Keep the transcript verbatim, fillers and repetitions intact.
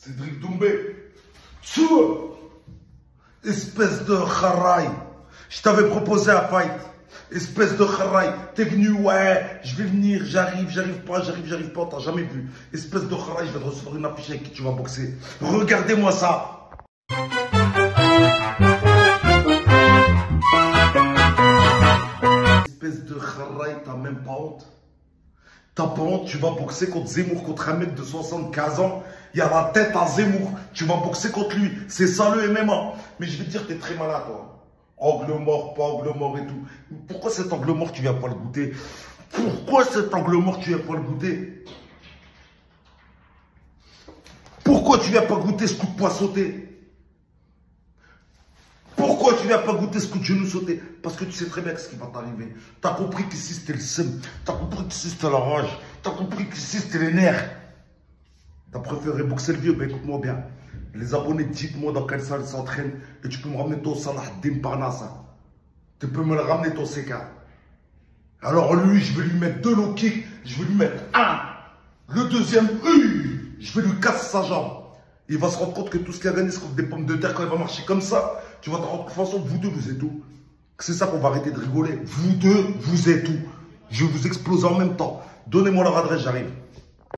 Cédric Doumbé. Tchou. Espèce de kharaï. Je t'avais proposé un fight. Espèce de kharaï. T'es venu, ouais, je vais venir, j'arrive, j'arrive pas, j'arrive, j'arrive pas, t'as jamais vu. Espèce de kharaï, je vais te recevoir une affiche avec qui tu vas boxer. Regardez-moi ça. Espèce de kharaï, t'as même pas honte. T'as pas honte, tu vas boxer contre Zemmour, contre un mec de soixante-quinze ans. Il y a la tête à Zemmour. Tu vas boxer contre lui. C'est ça le M M A. Mais je vais te dire, t'es très malade, toi. Angle mort, pas angle mort et tout. Pourquoi cet angle mort, tu viens pas le goûter? Pourquoi cet angle mort, tu viens pas le goûter? Pourquoi tu viens pas goûter ce coup de poing sauté? Pourquoi tu viens pas goûter ce coup de genou sauté? Parce que tu sais très bien ce qui va t'arriver. T'as compris qu'ici c'était le seum. T'as compris qu'ici c'était la rage. T'as compris qu'ici c'était les nerfs. T'as préféré boxer le vieux? Ben écoute-moi bien. Les abonnés, dites-moi dans quelle salle ils s'entraînent. Et tu peux me ramener ton Salah Din Parnassa. Tu peux me le ramener ton C K. Alors lui, je vais lui mettre deux low kicks. Je vais lui mettre un. Le deuxième, oui, je vais lui casser sa jambe. Il va se rendre compte que tout ce qu'il a gagné, c'est contre des pommes de terre. Quand il va marcher comme ça, tu vas te rendre compte que de toute façon, vous deux, vous êtes où? C'est ça qu'on va arrêter de rigoler. Vous deux, vous êtes où? Je vais vous exploser en même temps. Donnez-moi leur adresse, j'arrive.